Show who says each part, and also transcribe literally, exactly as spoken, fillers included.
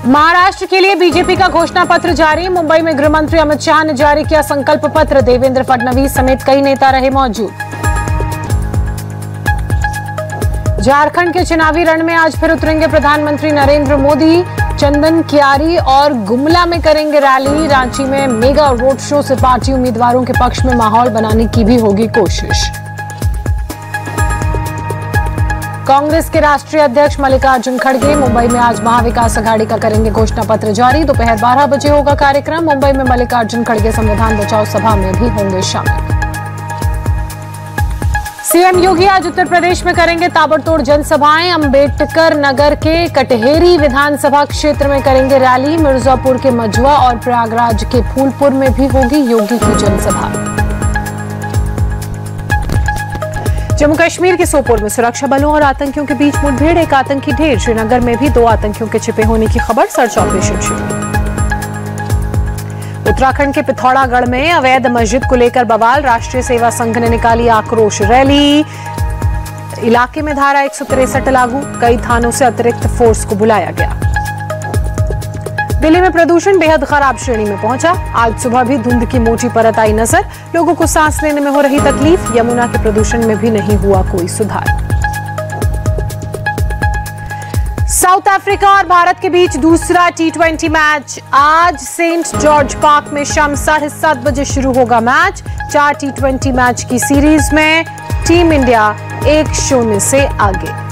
Speaker 1: महाराष्ट्र के लिए बीजेपी का घोषणा पत्र जारी। मुंबई में गृह मंत्री अमित शाह ने जारी किया संकल्प पत्र। देवेंद्र फडणवीस समेत कई नेता रहे मौजूद। झारखंड के चुनावी रण में आज फिर उतरेंगे प्रधानमंत्री नरेंद्र मोदी। चंदन कियारी और गुमला में करेंगे रैली। रांची में मेगा रोड शो से पार्टी उम्मीदवारों के पक्ष में माहौल बनाने की भी होगी कोशिश। कांग्रेस के राष्ट्रीय अध्यक्ष मल्लिकार्जुन खड़गे मुंबई में आज महाविकास अघाड़ी का करेंगे घोषणा पत्र जारी। दोपहर बारह बजे होगा कार्यक्रम। मुंबई में मल्लिकार्जुन खड़गे संविधान बचाओ सभा में भी होंगे शामिल। सीएम योगी आज उत्तर प्रदेश में करेंगे ताबड़तोड़ जनसभाएं। अंबेडकर नगर के कटहेरी विधानसभा क्षेत्र में करेंगे रैली। मिर्जापुर के मजुआ और प्रयागराज के फूलपुर में भी होगी योगी की जनसभा। जम्मू कश्मीर के सोपोर में सुरक्षा बलों और आतंकियों के बीच मुठभेड़, एक आतंकी ढेर। श्रीनगर में भी दो आतंकियों के छिपे होने की खबर। सर्च ऑपरेशन शुरू। उत्तराखंड के पिथौरागढ़ में अवैध मस्जिद को लेकर बवाल। राष्ट्रीय सेवा संघ ने निकाली आक्रोश रैली। इलाके में धारा एक सौ तिरसठ लागू। कई थानों से अतिरिक्त फोर्स को बुलाया गया। दिल्ली में प्रदूषण बेहद खराब श्रेणी में पहुंचा। आज सुबह भी धुंध की मोटी परत आई नजर। लोगों को सांस लेने में हो रही तकलीफ। यमुना के प्रदूषण में भी नहीं हुआ कोई सुधार। साउथ अफ्रीका और भारत के बीच दूसरा टी ट्वेंटी मैच आज सेंट जॉर्ज पार्क में शाम साढ़े सात बजे शुरू होगा मैच। चार टी ट्वेंटी मैच की सीरीज में टीम इंडिया एक शून्य से आगे।